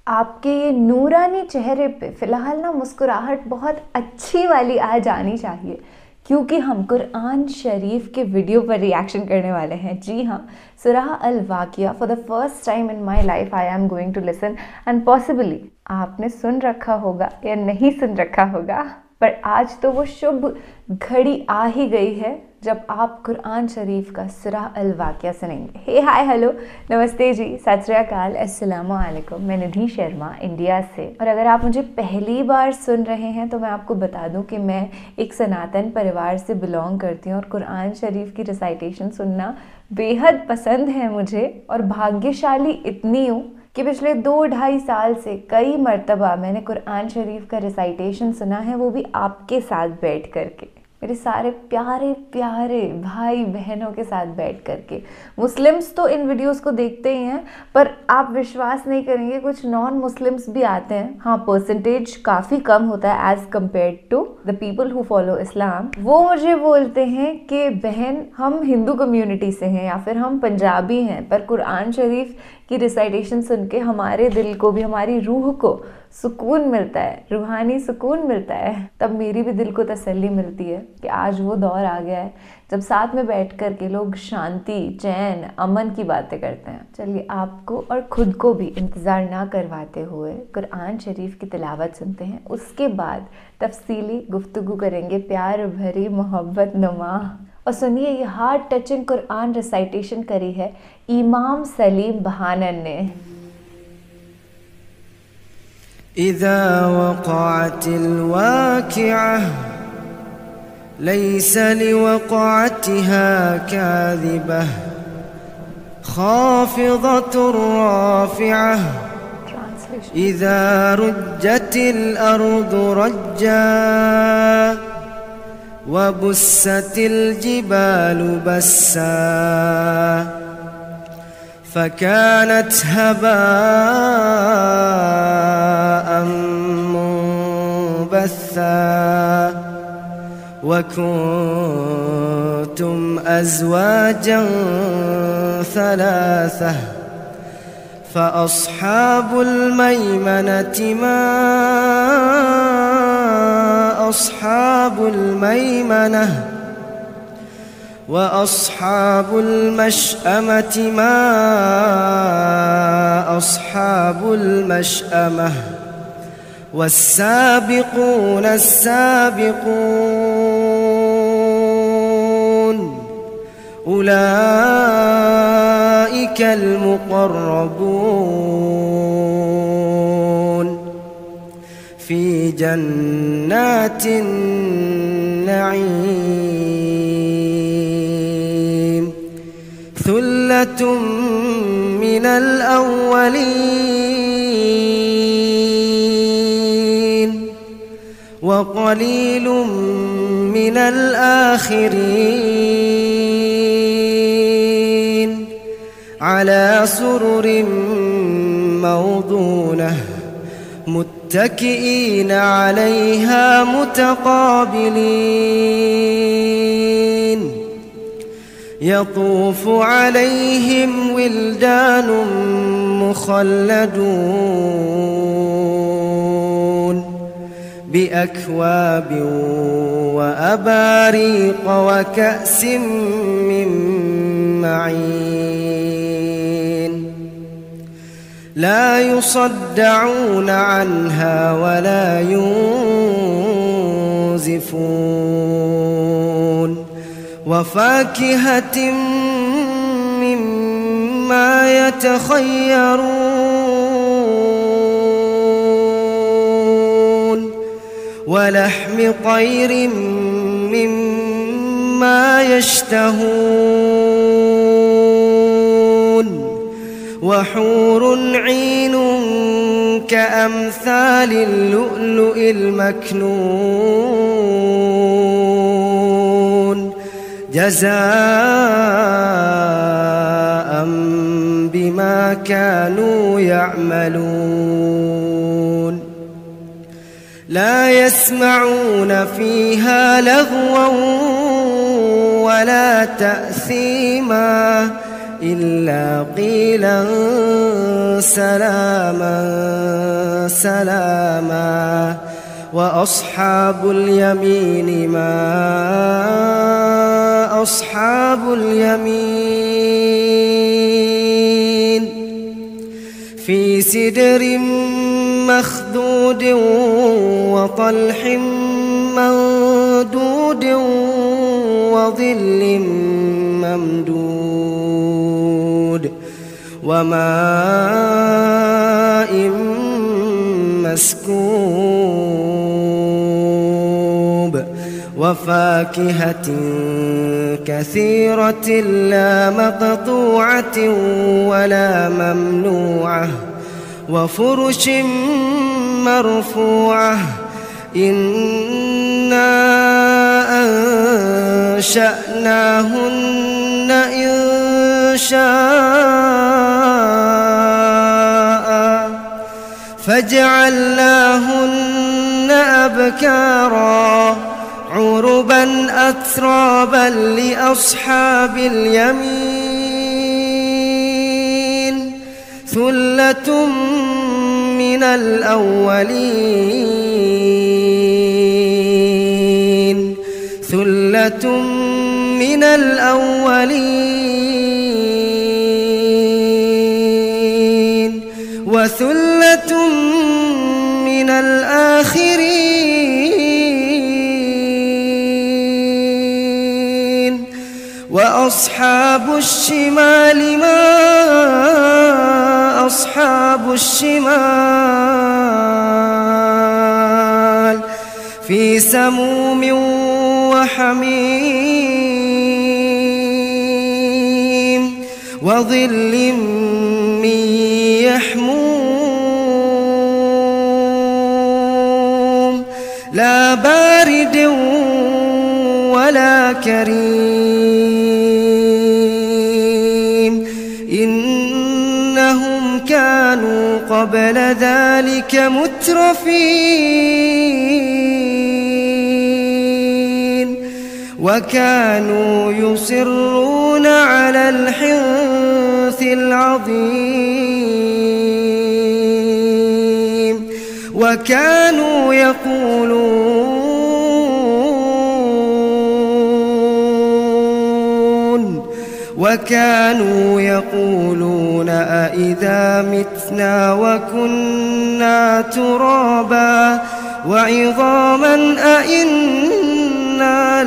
आपके ये नूरानी चेहरे पे फ़िलहाल ना मुस्कुराहट बहुत अच्छी वाली आज आनी चाहिए, क्योंकि हम कुरान शरीफ के वीडियो पर रिएक्शन करने वाले हैं। जी हाँ, सूरह अल वाक़िया for the first time in my life I am going to listen, and possibly आपने सुन रखा होगा या नहीं सुन रखा होगा, पर आज तो वो शुभ घड़ी आ ही गई है जब आप कुरान शरीफ का सूरह अल वाक़िया सुनेंगे। हे हाय हेलो नमस्ते जी, सत श्री अकाल, अस्सलामु अलैकुम। मैं निधि शर्मा इंडिया से, और अगर आप मुझे पहली बार सुन रहे हैं तो मैं आपको बता दूं कि मैं एक सनातन परिवार से बिलोंग करती हूं और कुरान शरीफ की रिसाइटेशन सुनना बेहद पसंद है मुझे। और भाग्यशाली इतनी हूँ कि पिछले 2-2.5 साल से कई मर्तबा मैंने कुरान शरीफ का रिसाइटेशन सुना है, वो भी आपके साथ बैठ करके, मेरे सारे प्यारे प्यारे भाई बहनों के साथ बैठ करके। मुस्लिम्स तो इन वीडियोस को देखते ही हैं, पर आप विश्वास नहीं करेंगे कुछ नॉन मुस्लिम्स भी आते हैं। हाँ, परसेंटेज काफ़ी कम होता है as compare to the people who follow Islam. वो मुझे बोलते हैं कि बहन, हम हिंदू कम्युनिटी से हैं या फिर हम पंजाबी हैं, पर कुरान शरीफ की रिसाइटेशन सुन के हमारे दिल को भी, हमारी रूह को सुकून मिलता है, रूहानी सुकून मिलता है। तब मेरी भी दिल को तसल्ली मिलती है कि आज वो दौर आ गया है जब साथ में बैठ कर के लोग शांति, चैन, अमन की बातें करते हैं। चलिए, आपको और खुद को भी इंतज़ार ना करवाते हुए कुरान शरीफ की तिलावत सुनते हैं। उसके बाद तफसीली गुफ्तगू करेंगे, प्यार भरी मोहब्बत नुमा। और सुनिए, ये हार्ट टचिंग कुरान रिसाइटेशन करी है इमाम सलीम बहानन ने। إذا وقعت الواقعة ليس لوقعتها كاذبة خافضة رافعة إذا رجت الأرض رجا وبست الجبال بسا فكانت هباء منبثا وكنتم أزواجا ثلاثة فأصحاب الميمنة ما أصحاب الميمنة وأصحاب المشأمة ما أصحاب المشأمة والسابقون السابقون أولئك المقربون في جنات النعيم ثلة من الأولين وقليل من الآخرين على سرر موضونة متكئين عليها متقابلين يطوف عليهم ولدان مخلدون بأكواب وأباريق وكأس من معين لا يصدعون عنها ولا ينزفون وفاكهة مما يتخيرون ولحم طير مما يشتهون وحور عين كأمثال اللؤلؤ المكنون جزاء بما كانوا يعملون لا يسمعون فيها لغوا ولا تأثيما إلا قيلا سلاما سلاما وأصحاب اليمين ما أصحاب اليمين في سدر مخدود وطلح ممدود وظل ممدود وماء مسكوب وفاكهة كثيرة لا مقطوعة ولا ممنوعة وفرش مرفوعة إنا أنشأناهن إنشاء فجعلناهن أبكارا عربا أترابا لأصحاب اليمين ثلة من الأولين ثلة من الأولين وثلة من الآخرين وأصحاب الشمال ما أصحاب الشمال في سموم وحميم وظل من يحموم لا بارد ولا كريم إنهم كانوا قبل ذلك مترفين وكانوا يصرون على الحنث العظيم وكانوا يقولون أإذا متنا وكنا ترابا وعظاما أإنا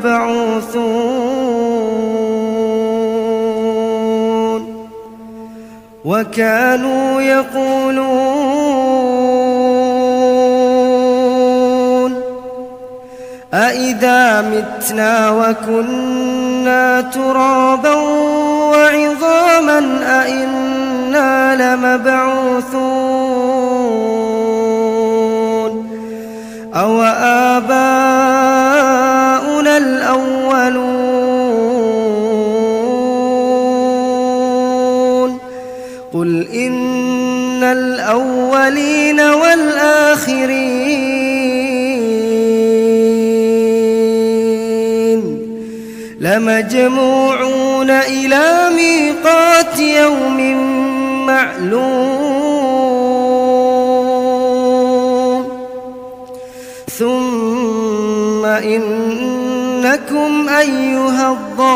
لمبعوثون وكانوا يقولون أإذا متنا وكنا ترابا وعظاما أإنا لمبعوثون أو آباؤنا الأولون قل إن الأولين والآخرين لمجموعون إلى ميقات يوم معلوم ثم إنكم أيها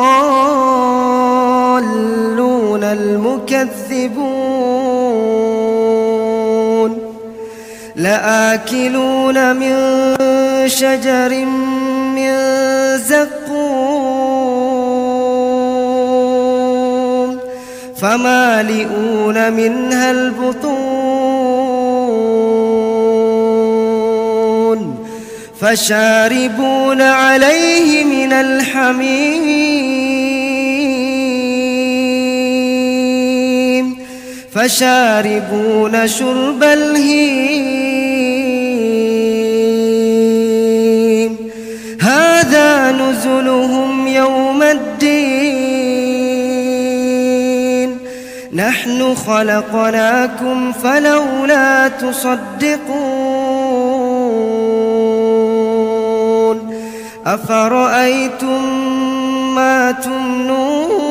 الضالون المكذبون لآكلون من شجر من زقوم فمالئون منها البطون فشاربون عليه من الحميم فشاربون شرب الهيم هذا نزلهم يوم الدين نحن خلقناكم فلولا تصدقون أفرأيتم ما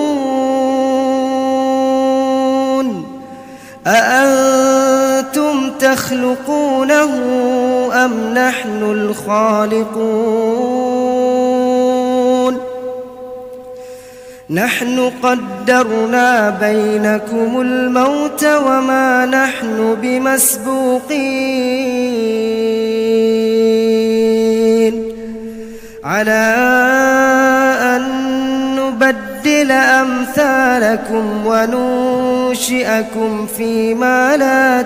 تمنون أأنتم تخلقونه أم نحن الخالقون نحن قدرنا بينكم الموت وما نحن بمسبوقين على أن نبدل أمثالكم وننشئكم فيما لا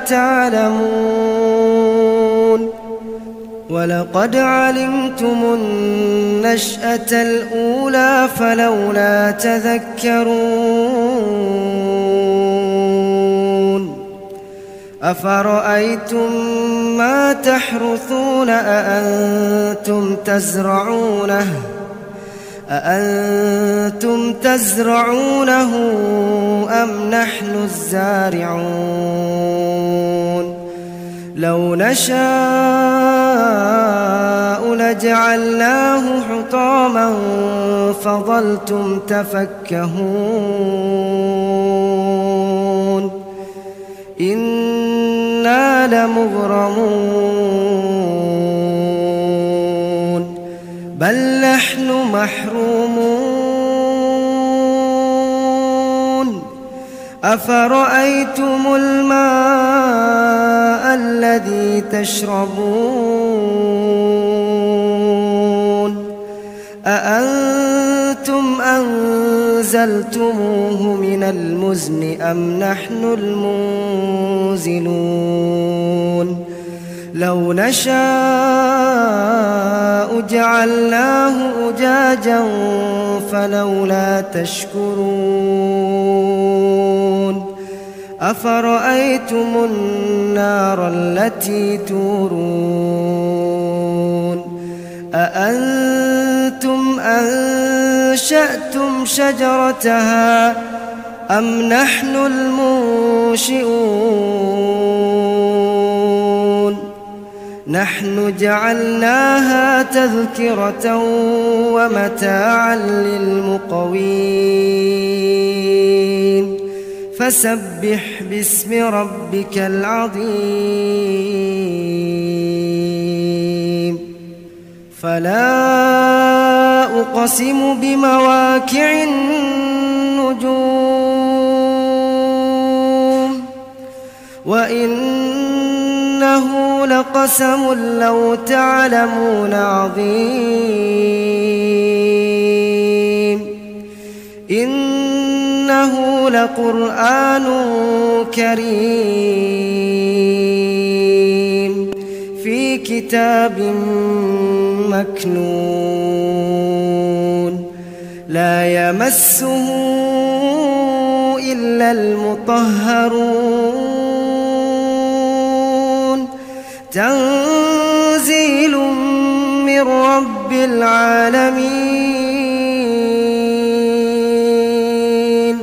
تعلمون ولقد علمتم النشأة الأولى فلولا تذكرون أفرأيتم ما تحرثون أأنتم تزرعونه أم نحن الزارعون لو نشاء لجعلناه حطاما فظلتم تفكهون إنا لمغرمون بل نحن محرومون أفرأيتم الماء الذي تشربون أأنتم أنزلتموه من المزن أم نحن المنزلون لو نشاء جعلناه أجاجا فلولا تشكرون أفرأيتم النار التي تورون أأنتم أنشأتم شجرتها أم نحن المنشئون نحن جعلناها تذكرة ومتاعا للمقوين فسبح باسم ربك العظيم فلا أقسم بمواقع النجوم وإنه لقسم لو تعلمون عظيم إنه لقرآن كريم في كتاب مكنون لا يمسه إلا المطهرون تنزيل من رب العالمين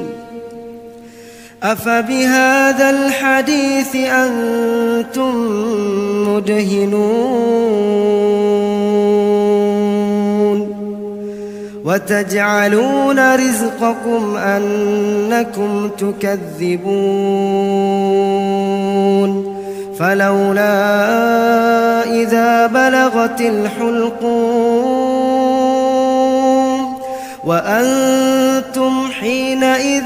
أفبهذا الحديث أنتم مدهنون وتجعلون رزقكم أنكم تكذبون فلولا إذا بلغت الحلقوم وأنتم حينئذ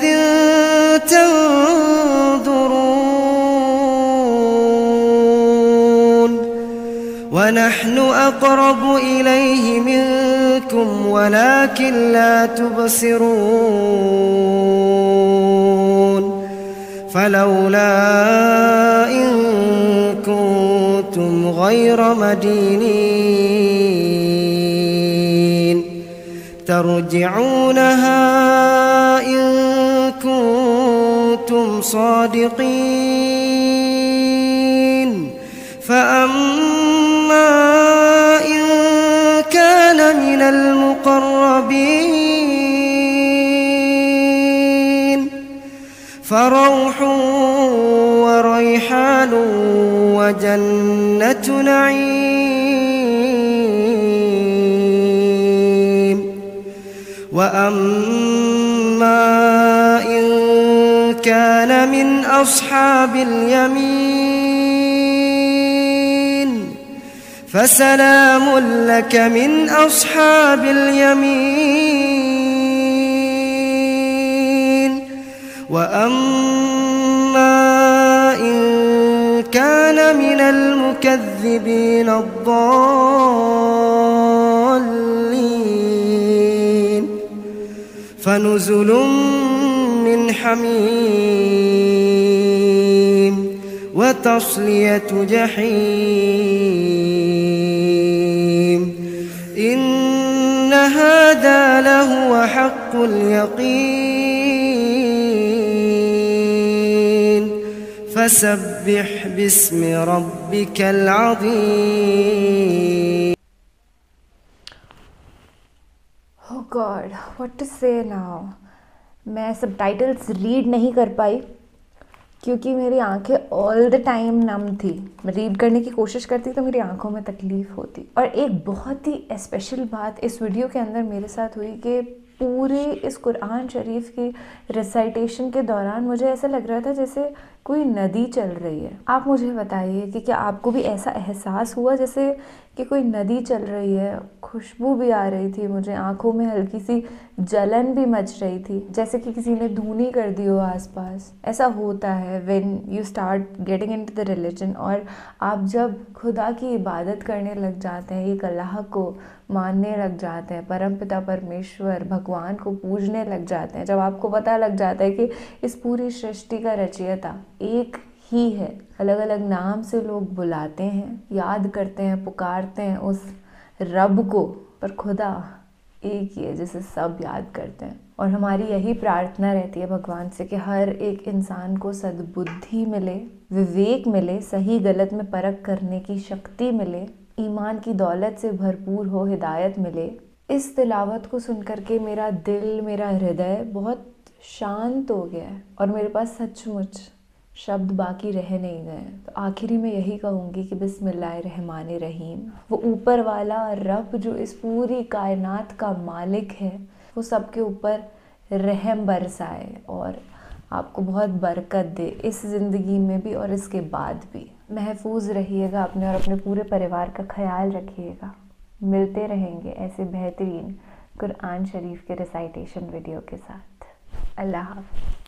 تنظرون ونحن أقرب إليه منكم ولكن لا تبصرون فلولا إن كنتم غير مدينين ترجعونها إن كنتم صادقين فأما إن كان من المقربين فروح وريحان وجنة نعيم وأما إن كان من أصحاب اليمين فسلام لك من أصحاب اليمين وأما إن كان من المكذبين الضالين فنزل من حميم وتصلية جحيم إن هذا لهو حق اليقين فسبح باسم ربك العظيم. Oh God, what to say now? मैं सबटाइटल्स रीड नहीं कर पाई क्योंकि मेरी आंखें ऑल द टाइम नम थी। मैं रीड करने की कोशिश करती तो मेरी आंखों में तकलीफ़ होती। और एक बहुत ही स्पेशल बात इस वीडियो के अंदर मेरे साथ हुई कि पूरे इस कुरान शरीफ की रिसाइटेशन के दौरान मुझे ऐसा लग रहा था जैसे कोई नदी चल रही है। आप मुझे बताइए कि क्या आपको भी ऐसा एहसास हुआ जैसे कि कोई नदी चल रही है? खुशबू भी आ रही थी मुझे, आंखों में हल्की सी जलन भी मच रही थी, जैसे कि किसी ने धूनी कर दी हो आसपास। ऐसा होता है when you start getting into the religion, और आप जब खुदा की इबादत करने लग जाते हैं, एक अल्लाह को मानने लग जाते हैं, परमपिता परमेश्वर भगवान को पूजने लग जाते हैं, जब आपको पता लग जाता है कि इस पूरी सृष्टि का रचयिता एक ही है। अलग अलग नाम से लोग बुलाते हैं, याद करते हैं, पुकारते हैं उस रब को, पर खुदा एक ही है जिसे सब याद करते हैं। और हमारी यही प्रार्थना रहती है भगवान से कि हर एक इंसान को सद्बुद्धि मिले, विवेक मिले, सही गलत में परख करने की शक्ति मिले, ईमान की दौलत से भरपूर हो, हिदायत मिले। इस तिलावत को सुनकर के मेरा दिल, मेरा हृदय बहुत शांत हो गया है और मेरे पास सचमुच शब्द बाकी रह नहीं गए। तो आखिरी में यही कहूँगी कि बिस्मिल्लाहिर्रहमानिर्रहीम, वो ऊपर वाला रब जो इस पूरी कायनात का मालिक है, वो सबके ऊपर रहम बरसाए और आपको बहुत बरकत दे इस ज़िंदगी में भी और इसके बाद भी। महफूज रहिएगा अपने और अपने पूरे परिवार का ख्याल रखिएगा। मिलते रहेंगे ऐसे बेहतरीन कुरान शरीफ के रिसाइटेशन वीडियो के साथ। अल्लाह हाफ़िज़।